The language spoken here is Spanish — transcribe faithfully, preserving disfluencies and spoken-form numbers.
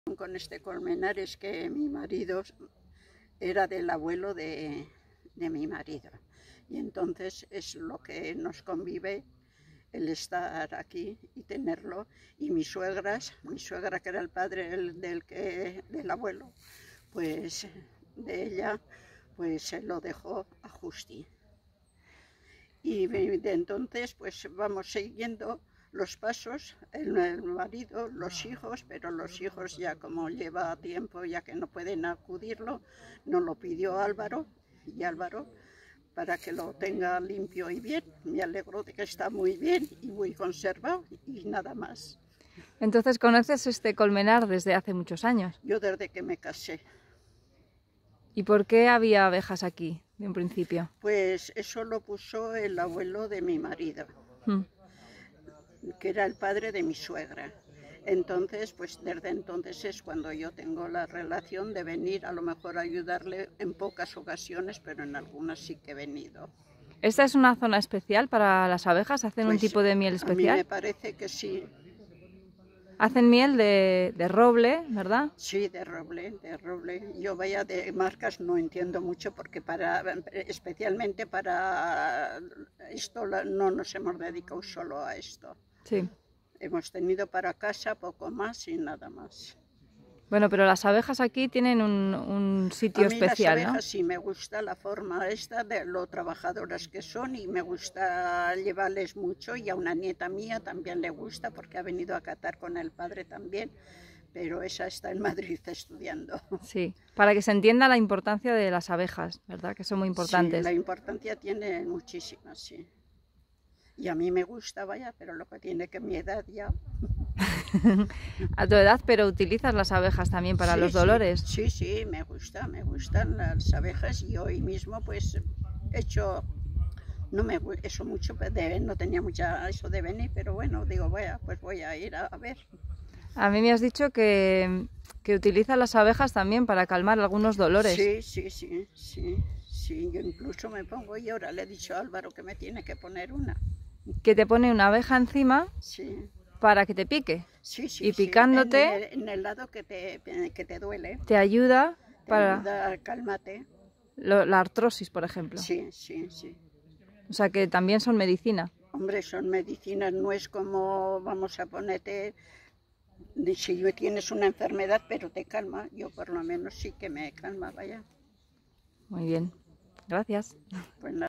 Con este colmenar es que mi marido era del abuelo de, de mi marido, y entonces es lo que nos convive el estar aquí y tenerlo. Y mis suegras, mi suegra que era el padre del, del, que, del abuelo, pues de ella, pues se lo dejó a Justi. Y de entonces pues vamos siguiendo los pasos, el, el marido, los hijos, pero los hijos ya como lleva tiempo, ya que no pueden acudirlo, nos lo pidió Álvaro, y Álvaro, para que lo tenga limpio y bien. Me alegro de que está muy bien y muy conservado y nada más. Entonces, ¿conoces este colmenar desde hace muchos años? Yo desde que me casé. ¿Y por qué había abejas aquí, de un principio? Pues eso lo puso el abuelo de mi marido, Hmm. que era el padre de mi suegra. Entonces, pues desde entonces es cuando yo tengo la relación de venir, a lo mejor a ayudarle en pocas ocasiones, pero en algunas sí que he venido. ¿Esta es una zona especial para las abejas? ¿Hacen Pues, un tipo de miel especial? A mí me parece que sí. Hacen miel de, de roble, ¿verdad? Sí, de roble, de roble. Yo vaya de marcas no entiendo mucho porque para, especialmente para esto no nos hemos dedicado solo a esto. Sí. Hemos tenido para casa poco más y nada más. Bueno, pero las abejas aquí tienen un, un sitio a mí especial, las abejas, ¿no? Sí, me gusta la forma esta de lo trabajadoras que son y me gusta llevarles mucho, y a una nieta mía también le gusta porque ha venido a catar con el padre también, pero esa está en Madrid estudiando. Sí, para que se entienda la importancia de las abejas, ¿verdad? Que son muy importantes. Sí, la importancia tiene muchísima, sí. Y a mí me gusta, vaya, pero lo que tiene que mi edad ya... A tu edad, pero utilizas las abejas también para sí, los dolores. Sí, sí, sí, me gusta, me gustan las abejas, y hoy mismo pues he hecho, no me eso mucho, de, no tenía mucha eso de venir, pero bueno, digo, vaya, pues voy a ir a, a ver. A mí me has dicho que, que utilizas las abejas también para calmar algunos dolores. Sí, sí, sí, sí, sí, yo incluso me pongo, y ahora le he dicho a Álvaro que me tiene que poner una. Que te pone una abeja encima. Sí. Para que te pique. Sí, sí, y picándote, sí. En, el, en el lado que te, que te duele. Te ayuda te para ayuda, cálmate. Lo, la artrosis, por ejemplo. Sí, sí, sí. O sea que también son medicina. Hombre, son medicinas, no es como vamos a ponerte, si tienes una enfermedad, pero te calma. Yo por lo menos sí que me calma, vaya. Muy bien, gracias. Pues nada.